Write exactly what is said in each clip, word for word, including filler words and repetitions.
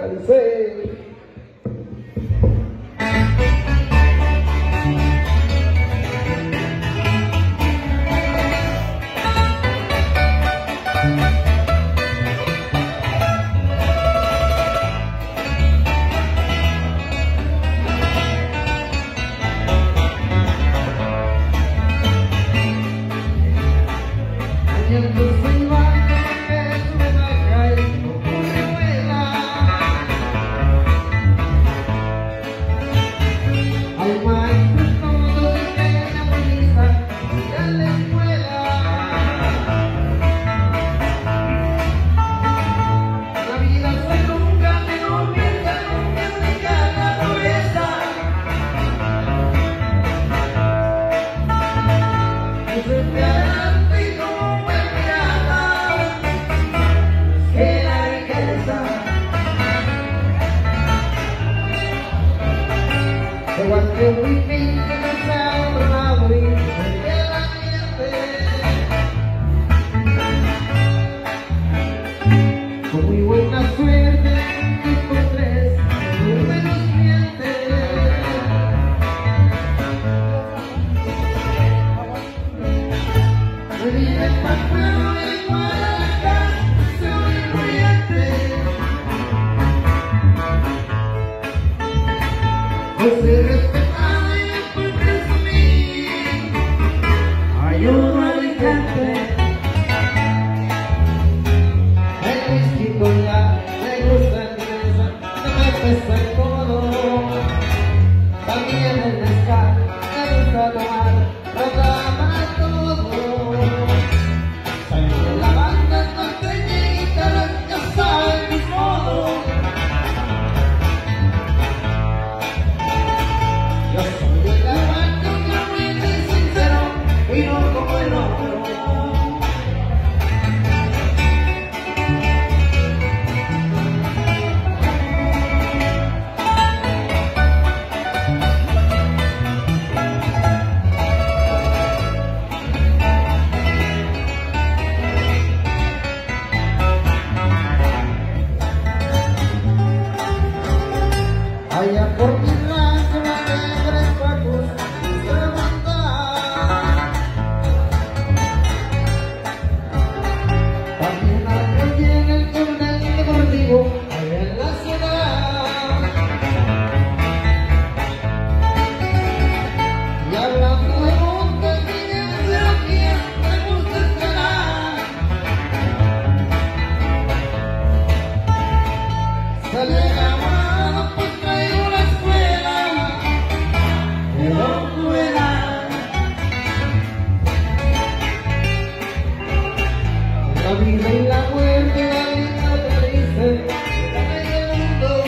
dice. Con muy buena suerte que encontrés números mientes. Me vive pasando igual a la canción corriente. No se respetaba y por presumir hay un habitante. El coro, también el mezcal, me gusta tomar, programa todo. Salgo de la banda, norteña y guitarra, ya saben mis modos. Yo soy de la banda, humilde y sincero, y no como el otro. Allá por mi rancho no te tres pacos se levantan. También hay que en el torneo deportivo allá en la ciudad. Y hablando de montes y de serafías me gusta esperar. Sale la mano pues traigo la escuela de Don Juvenal. La vida y la muerte, la vida te dicen la medio mundo.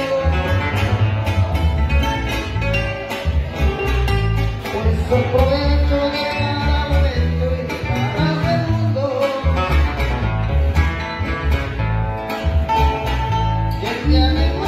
Por eso aprovecho de cada momento y de cada segundo. Y el día de